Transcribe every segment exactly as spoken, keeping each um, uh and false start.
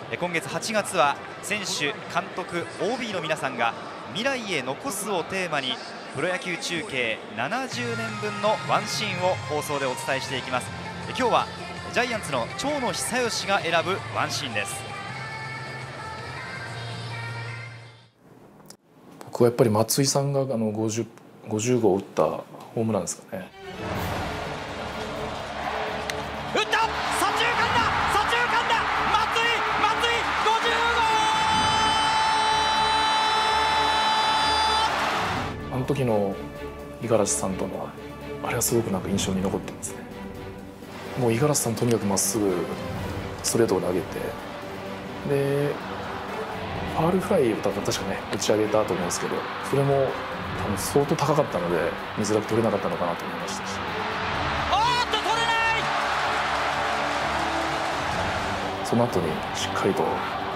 今月はちがつは選手、監督、オービー の皆さんが未来へ残すをテーマにプロ野球中継ななじゅうねんぶんのワンシーンを放送でお伝えしていきます。今日はジャイアンツの長野久義が選ぶワンシーンです。 僕はやっぱり松井さんがあの 50, 50号を打ったホームランですかね。 打った、左中間だ、左中間だ、松井、松井ごじゅう号。 あの時の五十嵐さんとのあれはすごくなんか印象に残ってますね。もう五十嵐さんとにかくまっすぐストレートを投げて、でファールフライを確かね打ち上げたと思うんですけど、それも多分相当高かったので見づらく取れなかったのかなと思いましたし、 おーっと取れない。 その後にしっかりと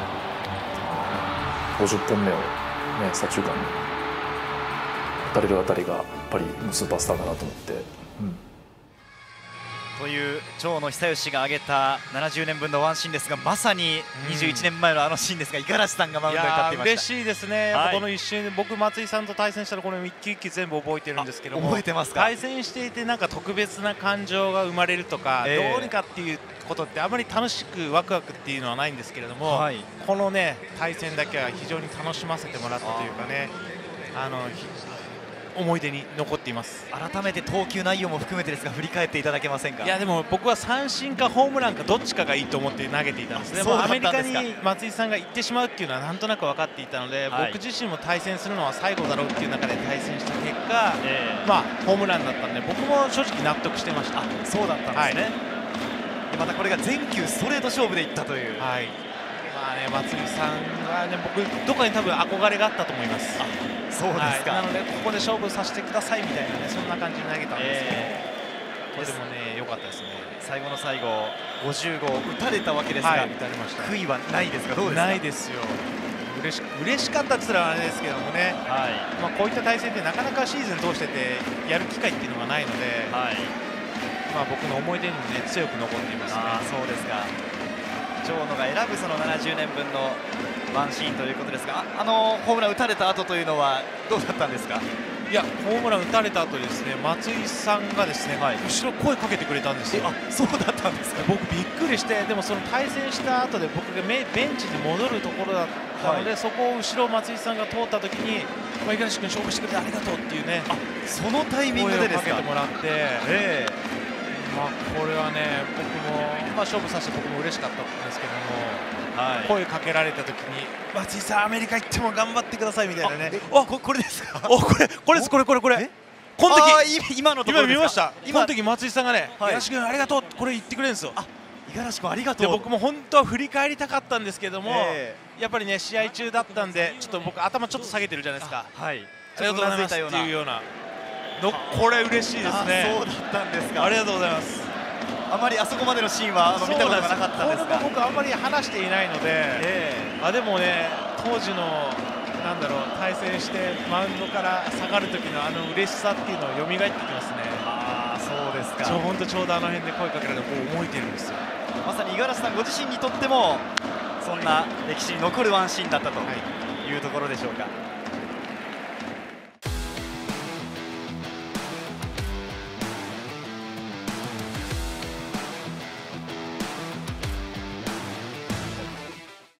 ごじゅっぽんめを、ね、左中間に打たれるあたりがやっぱりスーパースターだなと思って。うんという長野久義が挙げたななじゅうねんぶんのワンシーンですが、まさににじゅういちねんまえのあのシーンですが、五十嵐さんがマウンドに立っていました。 嬉しいですね、はい、この一瞬僕松井さんと対戦したらこの一球一球全部覚えてるんですけども、 覚えてますか。 対戦していてなんか特別な感情が生まれるとか、えー、どうにかっていうことってあまり楽しくワクワクっていうのはないんですけれども、はい、このね対戦だけは非常に楽しませてもらったというかね、あの思い出に残っています。 改めて投球内容も含めてですが振り返っていただけませんか。 いやでも僕は三振かホームランかどっちかがいいと思って投げていたんですね。もうアメリカに松井さんが行ってしまうっていうのはなんとなく分かっていたので、はい、僕自身も対戦するのは最後だろうっていう中で対戦した結果、えー、まあホームランだったんで僕も正直納得してました。 あ、そうだったんですね、はい、でまたこれが全球ストレート勝負でいったという、 はい、まあね、松井さんがね僕どこかに多分憧れがあったと思います。 そうですか、 はい、なのでここで勝負させてくださいみたいなね、そんな感じに投げたんですけど、えー、とてもね良かったですね。 最後の最後ごじゅう号打たれたわけですが、はい、 打たれました。 悔いはないですか。どうですか。 ないですよ。嬉し嬉しかったって言ったらあれですけどもね、はい、まあこういった対戦ってなかなかシーズン通しててやる機会っていうのがないので、はい、まあ僕の思い出にもね強く残っていますね。 あ、そうですか。長野が選ぶそのななじゅうねんぶんのワンシーンということですが、 あ, あのホームラン打たれた後というのはどうだったんですか。 いやホームラン打たれた後ですね、松井さんがですね、はい、後ろ声かけてくれたんですよ。 あ、そうだったんですか。 僕びっくりして、でもその対戦した後で僕がベンチに戻るところだったので、はい、そこを後ろ松井さんが通った時に「五十嵐君勝負してくれてありがとう」っていうね、あ、 そのタイミングでですか。 声をかけてもらって、えーまあ、これはね僕も、まあ、勝負させて僕も嬉しかったんですけども、はい、声かけられた時に「松井さんアメリカ行っても頑張ってください」みたいなね。 あ、ここれですか。 お、これこれです、これこれこれこの時今のところ今見ました。この時松井さんがね「五十嵐君ありがとう」これ言ってくれるんですよ。あ、 五十嵐君ありがとう。 で僕も本当は振り返りたかったんですけども、えー、やっぱりね試合中だったんでちょっと僕頭ちょっと下げてるじゃないですか。 はい、 ありがとうございますっていうようなの、これ嬉しいですね。 そうだったんですか。 ありがとうございます。 あまりあそこまでのシーンはあの見たことがなかったんですが、 僕あんまり話していないので、えー、あでもね当時のなんだろう対戦してマウンドから下がる時のあの嬉しさっていうのは蘇ってきますね。 ああ、そうですか。 ちょ本当ちょうどあの辺で声かけられてこう覚えてるんですよ。 まさに五十嵐さんご自身にとってもそんな歴史に残るワンシーンだったというところでしょうか。